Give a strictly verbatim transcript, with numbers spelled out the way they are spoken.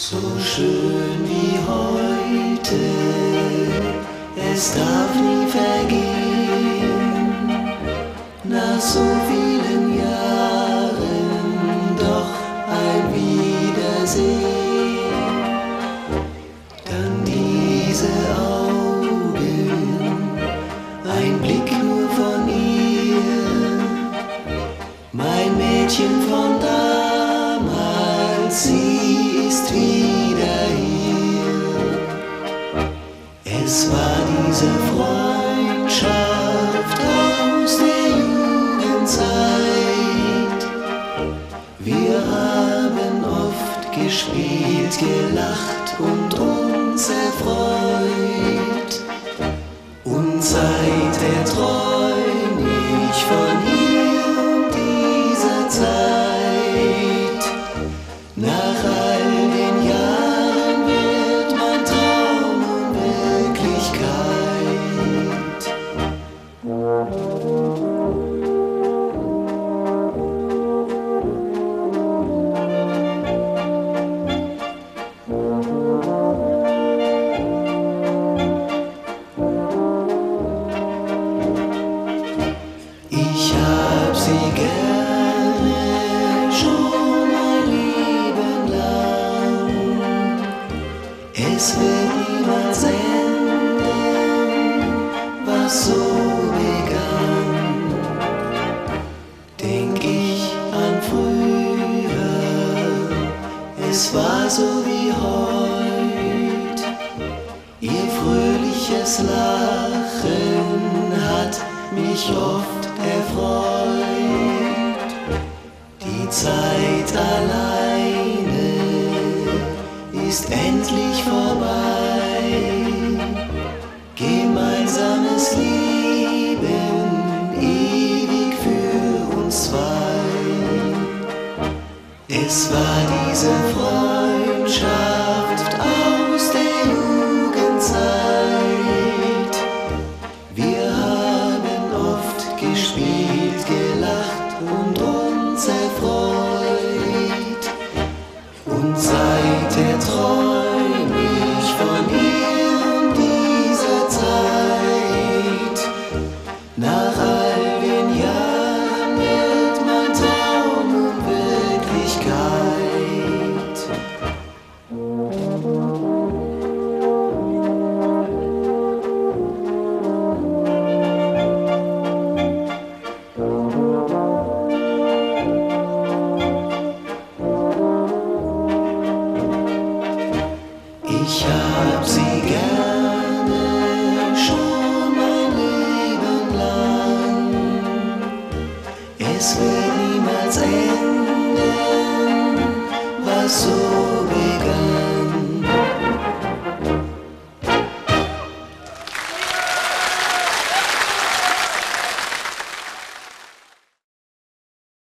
So schön wie heute, es darf nie vergehen, nach so vielen Jahren doch ein Wiedersehen. Dann diese Augen, ein Blick nur von ihr, mein Mädchen von damals, sie ist wieder hier. Es war diese Freundschaft aus der Jugendzeit. Wir haben oft gespielt, gelacht und uns erfreut. Und seither träum ich von ihr und dieser Zeit. Nach all den Jahren wird mein Traum und Wirklichkeit. Ich hab sie gerne schon mein Leben lang. Es wird niemals enden, was so begann. Denk ich an früher, es war so wie heut. Ihr fröhliches Lachen hat mich oft erfreut. Die Zeit alleine ist endlich vorbei. Gemeinsames Leben ewig für uns zwei. Es war diese Freundschaft aus der Jugendzeit. Wir haben oft gespielt, gelacht und uns erfreut. Und seither träum ich von ihr und dieser Zeit. Nach all den Jahren wird mein Traum und Wirklichkeit. Ich hab sie gerne schon mein Leben lang. Es wird niemals enden, was so